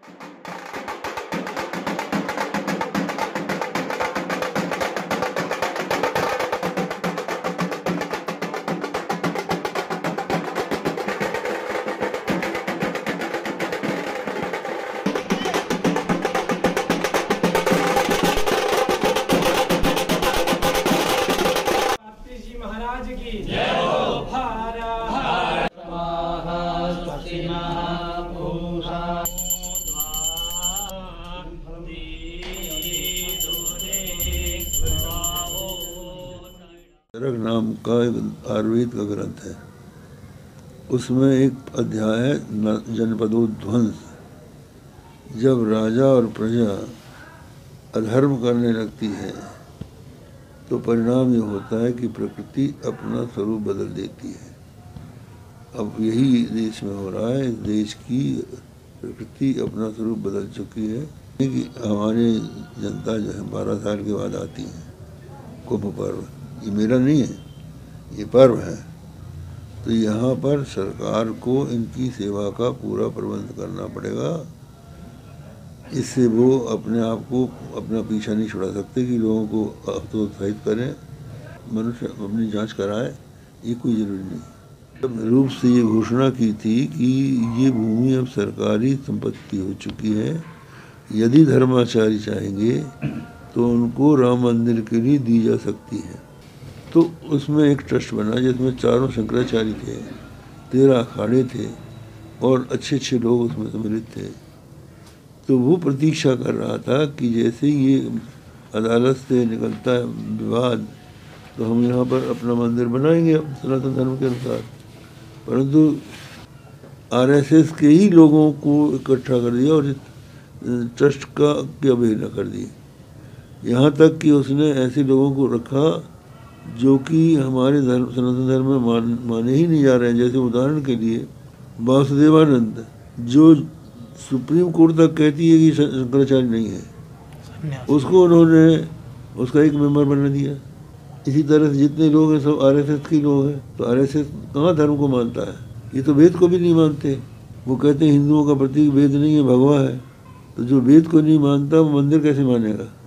महाराज की जय हो। भारत चरक नाम का एक आयुर्वेद का ग्रंथ है। उसमें एक अध्याय है जनपदोध्वंस। जब राजा और प्रजा अधर्म करने लगती है तो परिणाम ये होता है कि प्रकृति अपना स्वरूप बदल देती है। अब यही देश में हो रहा है। इस देश की प्रकृति अपना स्वरूप बदल चुकी है कि हमारी जनता जो है 12 साल के बाद आती है कुंभ पर्व। ये मेरा नहीं है, ये पर्व है। तो यहाँ पर सरकार को इनकी सेवा का पूरा प्रबंध करना पड़ेगा। इससे वो अपने आप को अपना पीछा नहीं छुड़ा सकते कि लोगों को प्रोत्साहित करें, मनुष्य अपनी जांच कराए, ये कोई ज़रूरी नहीं। रूप से ये घोषणा की थी कि ये भूमि अब सरकारी संपत्ति हो चुकी है। यदि धर्माचारी चाहेंगे तो उनको राम मंदिर के लिए दी जा सकती है। तो उसमें एक ट्रस्ट बना जिसमें 4 शंकराचार्य थे, 13 अखाड़े थे और अच्छे लोग उसमें सम्मिलित थे। तो वो प्रतीक्षा कर रहा था कि जैसे ये अदालत से निकलता है विवाद तो हम यहाँ पर अपना मंदिर बनाएंगे सनातन धर्म के अनुसार। परंतु आरएसएस के ही लोगों को इकट्ठा कर दिया और ट्रस्ट का की अवहेलना कर दी। यहाँ तक कि उसने ऐसे लोगों को रखा जो कि हमारे धर्म सनातन धर्म में माने ही नहीं जा रहे हैं। जैसे उदाहरण के लिए वासुदेवानंद, जो सुप्रीम कोर्ट तक कहती है कि शंकराचार्य नहीं है, उसको उन्होंने उसका एक मेंबर बना दिया। इसी तरह से जितने लोग हैं सब आरएसएस के लोग हैं। तो आरएसएस कहाँ धर्म को मानता है? ये तो वेद को भी नहीं मानते। वो कहते हैं हिंदुओं का प्रतीक वेद नहीं है, भगवा है। तो जो वेद को नहीं मानता वो मंदिर कैसे मानेगा?